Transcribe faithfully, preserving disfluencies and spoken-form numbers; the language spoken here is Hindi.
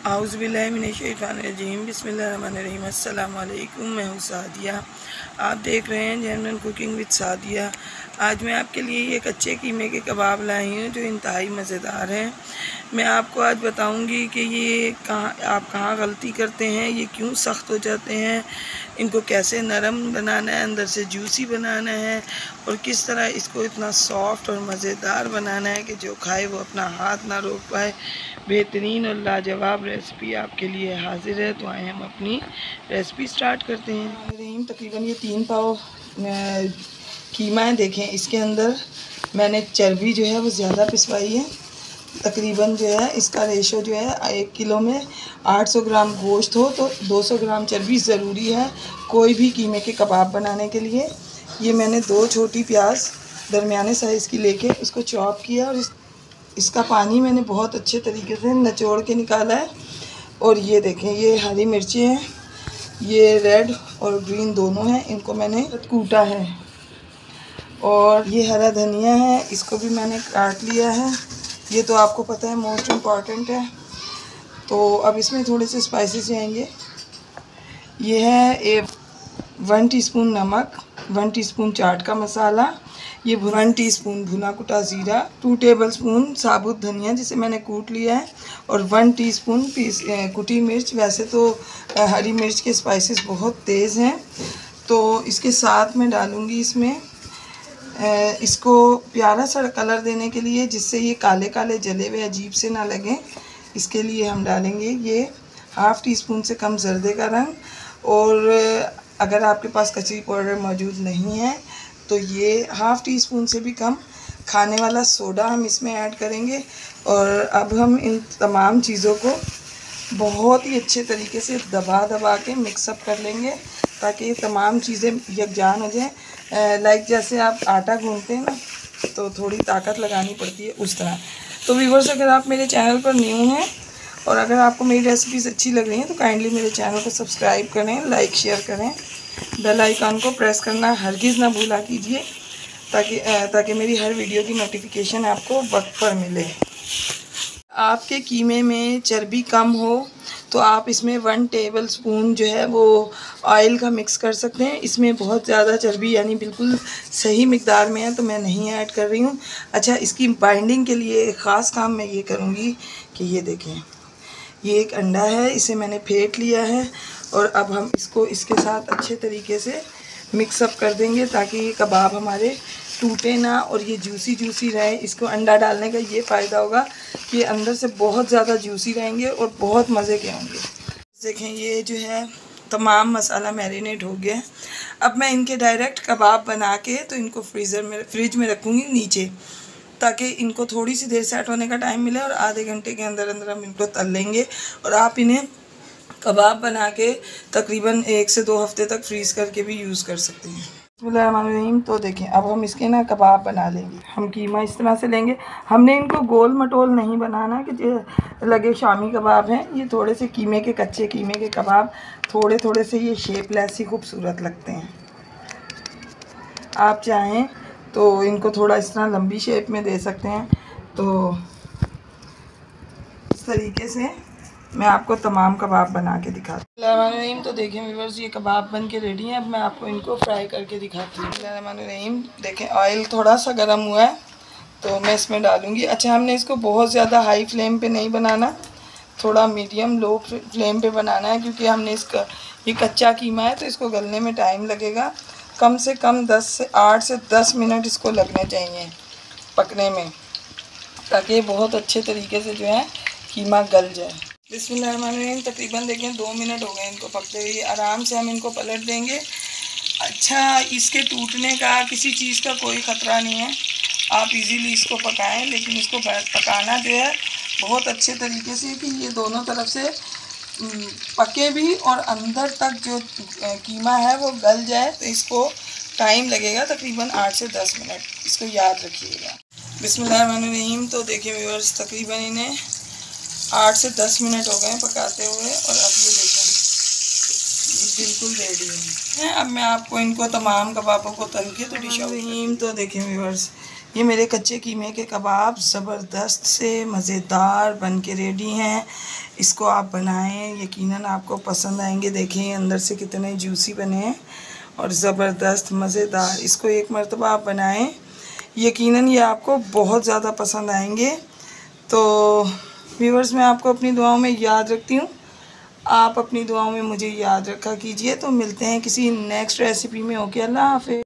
आउज़ुबिल्लाहिमिनश्शैतानिर्रजीम बिस्मिल्लाहिर्रहमानिर्रहीम। अस्सलाम वालेकुम, मैं हूँ सादिया। आप देख रहे हैं जनरल कुकिंग विद सादिया। आज मैं आपके लिए ये कच्चे कीमे के कबाब लाई हूँ जो इंतहाई मज़ेदार हैं। मैं आपको आज बताऊंगी कि ये कहाँ आप कहाँ गलती करते हैं, ये क्यों सख्त हो जाते हैं, इनको कैसे नरम बनाना है, अंदर से जूसी बनाना है और किस तरह इसको इतना सॉफ्ट और मज़ेदार बनाना है कि जो खाए वो अपना हाथ ना रोक पाए। बेहतरीन और लाजवाब रेसिपी आपके लिए हाजिर है। तो आए हम अपनी रेसिपी स्टार्ट करते हैं। तकरीबन ये तीन पाव कीमा है। देखें इसके अंदर मैंने चर्बी जो है वो ज़्यादा पिसवाई है। तकरीबन जो है इसका रेशो जो है एक किलो में आठ सौ ग्राम गोश्त हो तो दो सौ ग्राम चर्बी ज़रूरी है कोई भी कीमे के कबाब बनाने के लिए। ये मैंने दो छोटी प्याज दरमियाने साइज़ की लेके उसको चॉप किया और इस, इसका पानी मैंने बहुत अच्छे तरीके से निचोड़ के निकाला है। और ये देखें ये हरी मिर्ची हैं, ये रेड और ग्रीन दोनों हैं, इनको मैंने कूटा है। और ये हरा धनिया है, इसको भी मैंने काट लिया है। ये तो आपको पता है मोस्ट इम्पॉर्टेंट है। तो अब इसमें थोड़े से स्पाइसेस जाएंगे। ये है एक वन टीस्पून नमक, वन टीस्पून चाट का मसाला, ये वन टीस्पून भुना कुटा ज़ीरा, टू टेबलस्पून साबुत धनिया जिसे मैंने कूट लिया है और वन टीस्पून पीस कुटी मिर्च। वैसे तो हरी मिर्च के स्पाइसेस बहुत तेज़ हैं तो इसके साथ मैं डालूँगी इसमें इसको प्यारा सा कलर देने के लिए जिससे ये काले काले जले हुए अजीब से ना लगें। इसके लिए हम डालेंगे ये हाफ़ टी स्पून से कम जर्दे का रंग। और अगर आपके पास कचरी पाउडर मौजूद नहीं है तो ये हाफ़ टी स्पून से भी कम खाने वाला सोडा हम इसमें ऐड करेंगे। और अब हम इन तमाम चीज़ों को बहुत ही अच्छे तरीके से दबा दबा के मिक्सअप कर लेंगे ताकि ये तमाम चीज़ें यकजान हो जाएं। लाइक जैसे आप आटा गूंथते हैं ना तो थोड़ी ताकत लगानी पड़ती है उस तरह। तो व्यूअर्स अगर आप मेरे चैनल पर न्यू हैं और अगर आपको मेरी रेसिपीज़ अच्छी लग रही हैं तो काइंडली मेरे चैनल को सब्सक्राइब करें, लाइक शेयर करें, बेल आइकन को प्रेस करना हरगिज़ ना भूला कीजिए ताकि ताकि मेरी हर वीडियो की नोटिफिकेशन आपको वक्त पर मिले। आपके कीमे में चर्बी कम हो तो आप इसमें वन टेबल स्पून जो है वो ऑयल का मिक्स कर सकते हैं। इसमें बहुत ज़्यादा चर्बी यानी बिल्कुल सही मिकदार में है तो मैं नहीं ऐड कर रही हूँ। अच्छा, इसकी बाइंडिंग के लिए एक ख़ास काम मैं ये करूँगी कि ये देखें ये एक अंडा है, इसे मैंने फेंट लिया है और अब हम इसको इसके साथ अच्छे तरीके से मिक्सअप कर देंगे ताकि ये कबाब हमारे टूटे ना और ये जूसी जूसी रहे। इसको अंडा डालने का ये फ़ायदा होगा कि अंदर से बहुत ज़्यादा जूसी रहेंगे और बहुत मज़े के होंगे। देखें ये जो है तमाम मसाला मैरिनेट हो गया है। अब मैं इनके डायरेक्ट कबाब बना के तो इनको फ्रीज़र में फ्रिज में रखूँगी नीचे ताकि इनको थोड़ी सी देर सेट होने का टाइम मिले और आधे घंटे के अंदर अंदर हम इनको तल लेंगे और आप इन्हें कबाब बना के तकरीबन एक से दो हफ्ते तक फ्रीज़ करके भी यूज़ कर सकते हैं। बिस्मिल्लाहिर्रहमानिर्रहीम। तो देखें अब हम इसके ना कबाब बना लेंगे। हम कीमा इस तरह से लेंगे, हमने इनको गोल मटोल नहीं बनाना कि जो लगे शामी कबाब हैं। ये थोड़े से कीमे के कच्चे कीमे के कबाब थोड़े थोड़े से ये शेपलेस ही खूबसूरत लगते हैं। आप चाहें तो इनको थोड़ा इस तरह लंबी शेप में दे सकते हैं। तो इस तरीके से मैं आपको तमाम कबाब बना के दिखाती हूँ। तो देखिए व्यूअर्स ये कबाब बन के रेडी हैं। अब मैं आपको इनको फ्राई करके दिखाती हूँ। बिस्मिल्लाहिर्रहमानिर्रहीम। देखें ऑयल थोड़ा सा गर्म हुआ है तो मैं इसमें डालूँगी। अच्छा, हमने इसको बहुत ज़्यादा हाई फ्लेम पे नहीं बनाना, थोड़ा मीडियम लो फ्लेम पे बनाना है क्योंकि हमने इसका ये कच्चा कीमा है तो इसको गलने में टाइम लगेगा। कम से कम दस से आठ से दस मिनट इसको लगने चाहिए पकने में ताकि बहुत अच्छे तरीके से जो है कीमा गल जाए। बिस्मिल्लाहिर्रहमानिर्रहीम। तकरीबन देखें दो मिनट हो गए इनको पकते हुए। आराम से हम इनको पलट देंगे। अच्छा, इसके टूटने का किसी चीज़ का कोई ख़तरा नहीं है, आप इजीली इसको पकाएं, लेकिन इसको पकाना जो है बहुत अच्छे तरीके से कि ये दोनों तरफ से पके भी और अंदर तक जो कीमा है वो गल जाए। तो इसको टाइम लगेगा तकरीबन आठ से दस मिनट, इसको याद रखिएगा। बिस्मिल्लाहिर्रहमानिर्रहीम। तो देखिए व्यूअर्स तकरीबन इन्हें आठ से दस मिनट हो गए पकाते हुए और अब ये देखें ये बिल्कुल रेडी है। अब मैं आपको इनको तमाम कबाबों को तल के तो डिश आउट। तो देखें व्यूअर्स ये मेरे कच्चे कीमे के कबाब ज़बरदस्त से मज़ेदार बन के रेडी हैं। इसको आप बनाएं, यकीनन आपको पसंद आएंगे। देखिए अंदर से कितने जूसी बने हैं और ज़बरदस्त मज़ेदार। इसको एक मरतबा आप बनाएं, यकीनन ये आपको बहुत ज़्यादा पसंद आएंगे। तो व्यूअर्स, मैं आपको अपनी दुआओं में याद रखती हूँ, आप अपनी दुआओं में मुझे याद रखा कीजिए। तो मिलते हैं किसी नेक्स्ट रेसिपी में। ओके, अल्लाह हाफ़िज़।